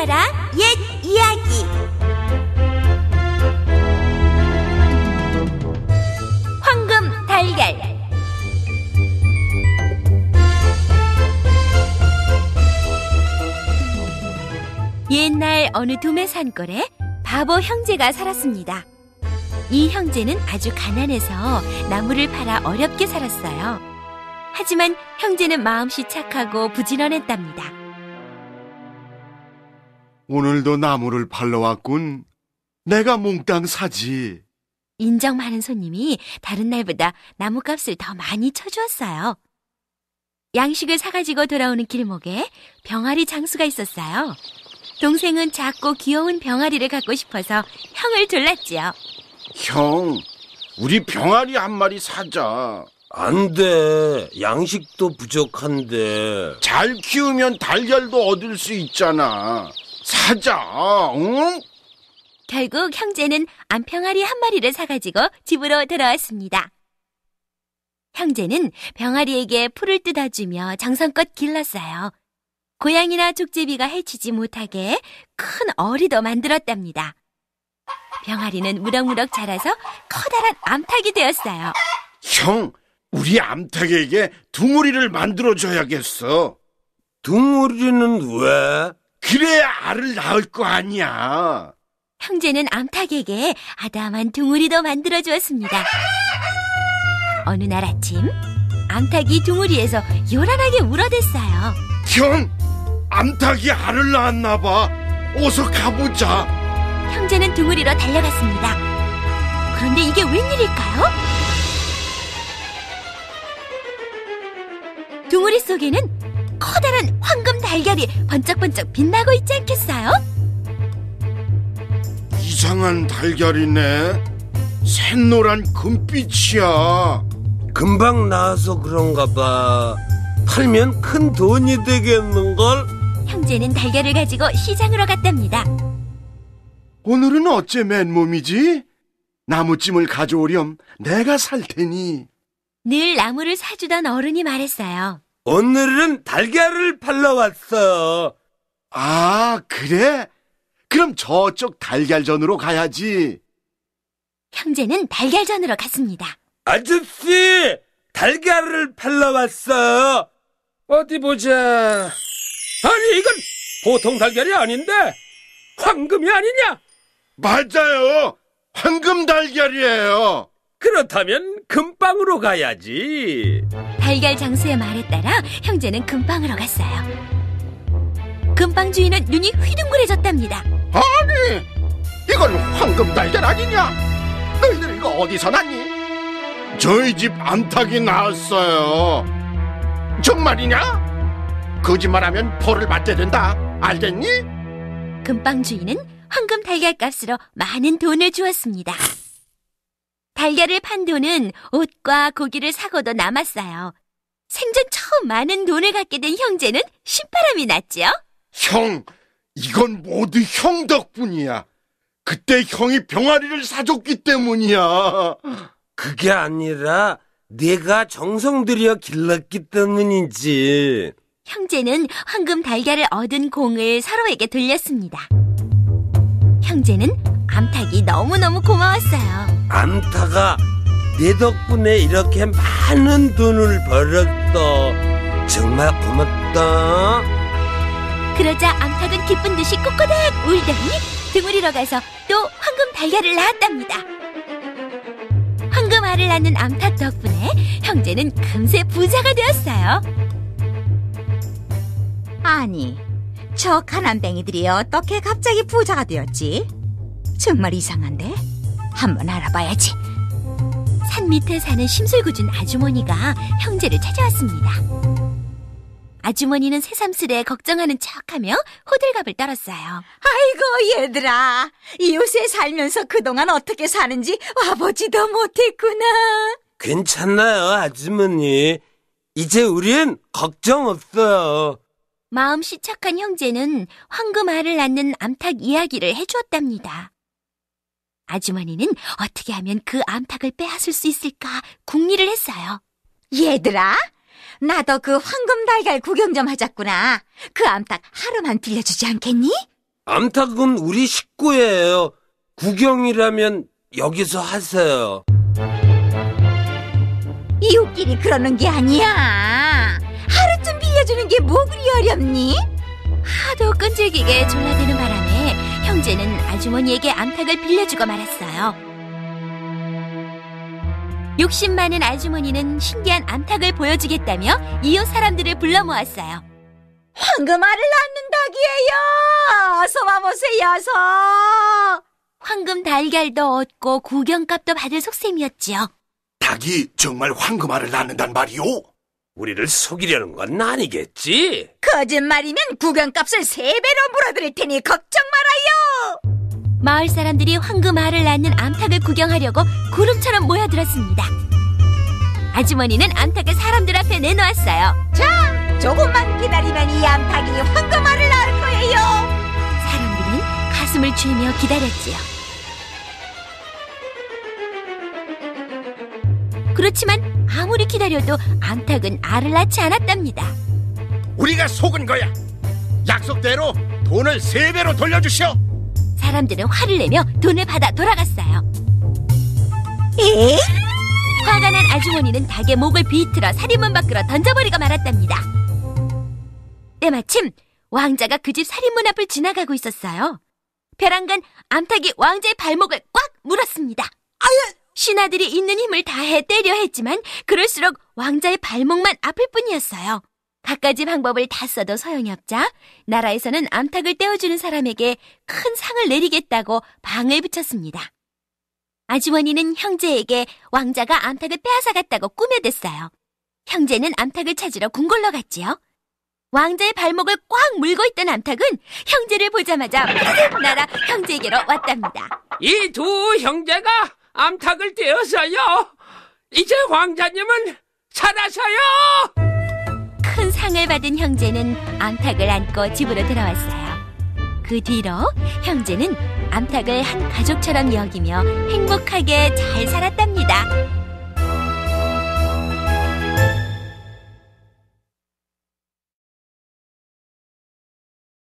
우리나라 옛 이야기. 황금 달걀. 옛날 어느 도매 산골에 바보 형제가 살았습니다. 이 형제는 아주 가난해서 나무를 팔아 어렵게 살았어요. 하지만 형제는 마음씨 착하고 부지런했답니다. 오늘도 나무를 팔러 왔군. 내가 몽땅 사지. 인정 많은 손님이 다른 날보다 나무값을 더 많이 쳐주었어요. 양식을 사가지고 돌아오는 길목에 병아리 장수가 있었어요. 동생은 작고 귀여운 병아리를 갖고 싶어서 형을 졸랐지요. 형, 우리 병아리 한 마리 사자. 안 돼. 양식도 부족한데. 잘 키우면 달걀도 얻을 수 있잖아. 사자, 응? 결국 형제는 암병아리 한 마리를 사가지고 집으로 돌아왔습니다. 형제는 병아리에게 풀을 뜯어주며 정성껏 길렀어요. 고양이나 족제비가 해치지 못하게 큰 어리도 만들었답니다. 병아리는 무럭무럭 자라서 커다란 암탉이 되었어요. 형, 우리 암탉에게 둥우리를 만들어줘야겠어. 둥우리는 왜? 그래야 알을 낳을 거 아니야. 형제는 암탉에게 아담한 둥우리도 만들어주었습니다. 어느 날 아침, 암탉이 둥우리에서 요란하게 울어댔어요. 형, 암탉이 알을 낳았나 봐. 어서 가보자. 형제는 둥우리로 달려갔습니다. 그런데 이게 웬일일까요? 둥우리 속에는 커다란 황금 달걀이 번쩍번쩍 빛나고 있지 않겠어요? 이상한 달걀이네. 샛노란 금빛이야. 금방 나와서 그런가 봐. 팔면 큰 돈이 되겠는걸? 형제는 달걀을 가지고 시장으로 갔답니다. 오늘은 어째 맨몸이지? 나무찜을 가져오렴. 내가 살 테니. 늘 나무를 사주던 어른이 말했어요. 오늘은 달걀을 팔러 왔어. 아, 그래? 그럼 저쪽 달걀전으로 가야지. 형제는 달걀전으로 갔습니다. 아저씨, 달걀을 팔러 왔어. 어디 보자. 아니, 이건 보통 달걀이 아닌데 황금이 아니냐? 맞아요. 황금 달걀이에요. 그렇다면 금방으로 가야지. 달걀 장수의 말에 따라 형제는 금방으로 갔어요. 금방 주인은 눈이 휘둥그레졌답니다. 아니, 이건 황금 달걀 아니냐? 너희들 이거 어디서 났니? 저희 집 암탉이 나왔어요. 정말이냐? 거짓말하면 벌을 받게 된다. 알겠니? 금방 주인은 황금 달걀 값으로 많은 돈을 주었습니다. 달걀을 판 돈은 옷과 고기를 사고도 남았어요. 생전 처음 많은 돈을 갖게 된 형제는 신바람이 났지요. 형, 이건 모두 형 덕분이야. 그때 형이 병아리를 사줬기 때문이야. 그게 아니라 내가 정성 들여 길렀기 때문이지. 형제는 황금 달걀을 얻은 공을 서로에게 돌렸습니다. 형제는 암탉이 너무너무 고마웠어요. 암탉아, 내 덕분에 이렇게 많은 돈을 벌었어. 정말 고맙다. 그러자 암탉은 기쁜 듯이 꼬꼬닥 울더니 등우리로 가서 또 황금 달걀을 낳았답니다. 황금 알을 낳는 암탉 덕분에 형제는 금세 부자가 되었어요. 아니, 저 가난뱅이들이 어떻게 갑자기 부자가 되었지? 정말 이상한데? 한번 알아봐야지. 산 밑에 사는 심술궂은 아주머니가 형제를 찾아왔습니다. 아주머니는 새삼스레 걱정하는 척하며 호들갑을 떨었어요. 아이고 얘들아, 이웃에 살면서 그동안 어떻게 사는지 와보지도 못했구나. 괜찮아요, 아주머니. 이제 우린 걱정 없어요. 마음씨 착한 형제는 황금 알을 낳는 암탉 이야기를 해주었답니다. 아주머니는 어떻게 하면 그 암탉을 빼앗을 수 있을까 궁리를 했어요. 얘들아, 나도 그 황금 달걀 구경 좀 하자꾸나. 그 암탉 하루만 빌려주지 않겠니? 암탉은 우리 식구예요. 구경이라면 여기서 하세요. 이웃끼리 그러는 게 아니야. 하루 좀 빌려주는 게 뭐 그리 어렵니? 하도 끈질기게 졸라대는 바람에 형제는 아주머니에게 암탉을 빌려주고 말았어요. 욕심 많은 아주머니는 신기한 암탉을 보여주겠다며 이웃 사람들을 불러 모았어요. 황금알을 낳는 닭이에요. 어서 와보세요, 어서. 황금 달걀도 얻고 구경값도 받을 속셈이었지요. 닭이 정말 황금알을 낳는단 말이오? 우리를 속이려는 건 아니겠지? 거짓말이면 구경값을 3배로 물어드릴 테니 걱정 말아요. 마을 사람들이 황금알을 낳는 암탉을 구경하려고 구름처럼 모여들었습니다. 아주머니는 암탉을 사람들 앞에 내놓았어요. 자, 조금만 기다리면 이 암탉이 황금알을 낳을 거예요. 사람들은 가슴을 쥐며 기다렸지요. 그렇지만 아무리 기다려도 암탉은 알을 낳지 않았답니다. 우리가 속은 거야. 약속대로 돈을 3배로 돌려주시오. 사람들은 화를 내며 돈을 받아 돌아갔어요. 에? 화가 난 아주머니는 닭의 목을 비틀어 살인문 밖으로 던져버리고 말았답니다. 때마침 왕자가 그 집 살인문 앞을 지나가고 있었어요. 벼랑간 암탉이 왕자의 발목을 꽉 물었습니다. 신하들이 있는 힘을 다해 때려 했지만 그럴수록 왕자의 발목만 아플 뿐이었어요. 갖가지 방법을 다 써도 소용이 없자 나라에서는 암탉을 떼어주는 사람에게 큰 상을 내리겠다고 방을 붙였습니다. 아주머니는 형제에게 왕자가 암탉을 빼앗아갔다고 꾸며댔어요. 형제는 암탉을 찾으러 궁궐로 갔지요. 왕자의 발목을 꽉 물고 있던 암탉은 형제를 보자마자 푸르륵 날아 형제에게로 왔답니다. 이 두 형제가 암탉을 떼어서요. 이제 왕자님은 살아서요. 큰 상을 받은 형제는 암탉을 안고 집으로 들어왔어요. 그 뒤로 형제는 암탉을 한 가족처럼 여기며 행복하게 잘 살았답니다.